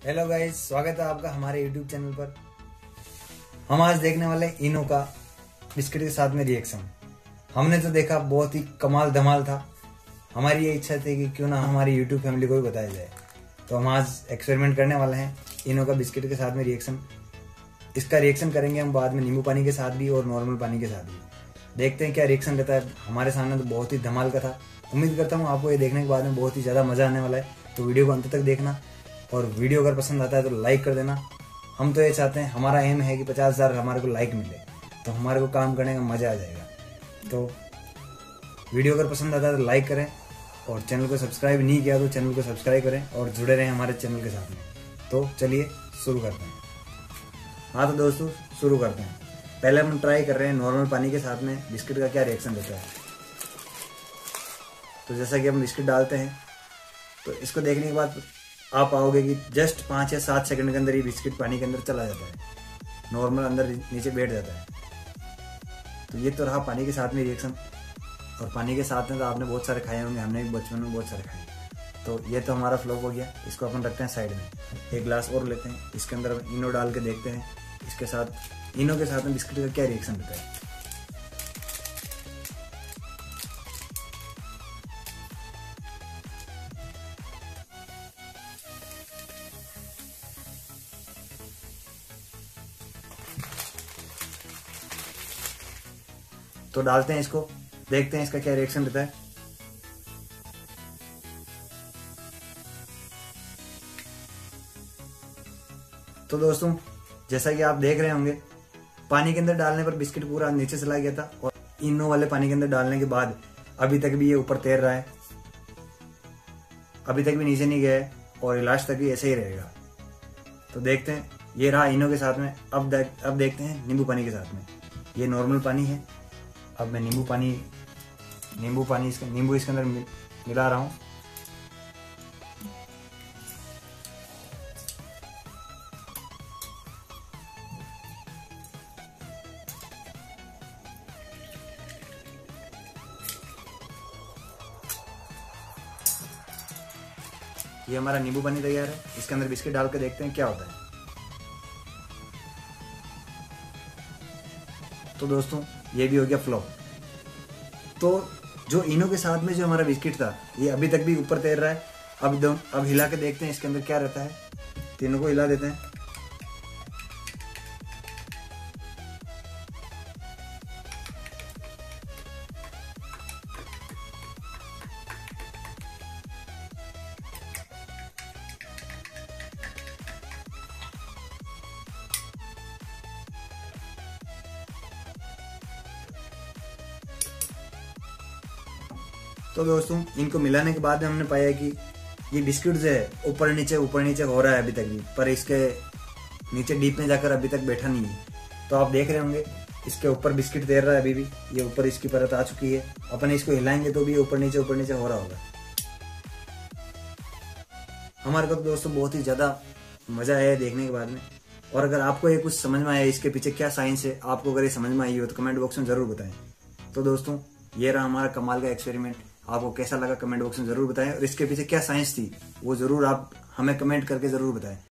Hello guys, स्वागत है आपका हमारे यूट्यूब चैनल पर। हम आज देखने वाले हैं इनो का बिस्किट के साथ में रिएक्शन। हमने तो देखा, बहुत ही कमाल धमाल था। हमारी ये इच्छा थी कि क्यों ना हमारी यूट्यूब फैमिली को भी बताया जाए, तो हम आज एक्सपेरिमेंट करने वाले हैं इनो का बिस्किट के साथ में रिएक्शन। इसका रिएक्शन करेंगे हम बाद में नींबू पानी के साथ भी और नॉर्मल पानी के साथ भी। देखते हैं क्या रिएक्शन रहता है। हमारे सामने तो बहुत ही धमाल का था। उम्मीद करता हूँ आपको ये देखने के बाद में बहुत ही ज़्यादा मज़ा आने वाला है, तो वीडियो को अंत तक देखना। और वीडियो अगर पसंद आता है तो लाइक कर देना। हम तो ये चाहते हैं, हमारा एम है कि 50,000 हमारे को लाइक मिले, तो हमारे को काम करने का मज़ा आ जाएगा। तो वीडियो अगर पसंद आता है तो लाइक करें, और चैनल को सब्सक्राइब नहीं किया तो चैनल को सब्सक्राइब करें और जुड़े रहें हमारे चैनल के साथ में। तो चलिए शुरू करते हैं। हाँ तो दोस्तों, शुरू करते हैं। पहले हम ट्राई कर रहे हैं नॉर्मल पानी के साथ में बिस्किट का क्या रिएक्शन देता है। तो जैसा कि हम बिस्किट डालते हैं, तो इसको देखने के बाद आप पाओगे कि जस्ट 5 या 7 सेकंड के अंदर ये बिस्किट पानी के अंदर चला जाता है, नॉर्मल अंदर नीचे बैठ जाता है। तो ये तो रहा पानी के साथ में रिएक्शन। और पानी के साथ में तो आपने बहुत सारे खाए होंगे, हमने भी बचपन में बहुत सारे खाए। तो ये तो हमारा फ्लॉप हो गया, इसको अपन रखते हैं साइड में। एक ग्लास और लेते हैं, इसके अंदर इनो डाल के देखते हैं इसके साथ, इनो के साथ में बिस्किट का क्या रिएक्शन रहता है। तो डालते हैं इसको, देखते हैं इसका क्या रिएक्शन रहता है। तो दोस्तों, जैसा कि आप देख रहे होंगे, पानी के अंदर डालने पर बिस्किट पूरा नीचे चला गया था, और इनो वाले पानी के अंदर डालने के बाद अभी तक भी ये ऊपर तैर रहा है, अभी तक भी नीचे नहीं गया है, और लास्ट तक भी ऐसे ही रहेगा। तो देखते हैं, ये रहा इनो के साथ में। अब देखते हैं नींबू पानी के साथ में। ये नॉर्मल पानी है, अब मैं नींबू पानी इसके अंदर मिला रहा हूँ। ये हमारा नींबू पानी तैयार है। इसके अंदर बिस्किट डाल के देखते हैं क्या होता है। तो दोस्तों, ये भी हो गया फ्लॉप। तो जो इनो के साथ में जो हमारा बिस्किट था, ये अभी तक भी ऊपर तैर रहा है। अब हिला के देखते हैं इसके अंदर क्या रहता है। तीनों को हिला देते हैं। तो दोस्तों, इनको मिलाने के बाद हमने पाया कि ये बिस्किट जो है ऊपर नीचे हो रहा है अभी तक भी, पर इसके नीचे डीप में जाकर अभी तक बैठा नहीं है। तो आप देख रहे होंगे, इसके ऊपर बिस्किट तैर रहा है अभी भी। ये ऊपर इसकी परत आ चुकी है। अपन इसको हिलाएंगे तो भी ऊपर नीचे हो रहा होगा। हमारे को तो दोस्तों बहुत ही ज्यादा मजा आया देखने के बाद में। और अगर आपको ये कुछ समझ में आया, इसके पीछे क्या साइंस है, आपको अगर ये समझ में आई हो तो कमेंट बॉक्स में जरूर बताएं। तो दोस्तों, ये रहा हमारा कमाल का एक्सपेरिमेंट। आपको कैसा लगा कमेंट बॉक्स में जरूर बताएं, और इसके पीछे क्या साइंस थी वो जरूर आप हमें कमेंट करके जरूर बताएं।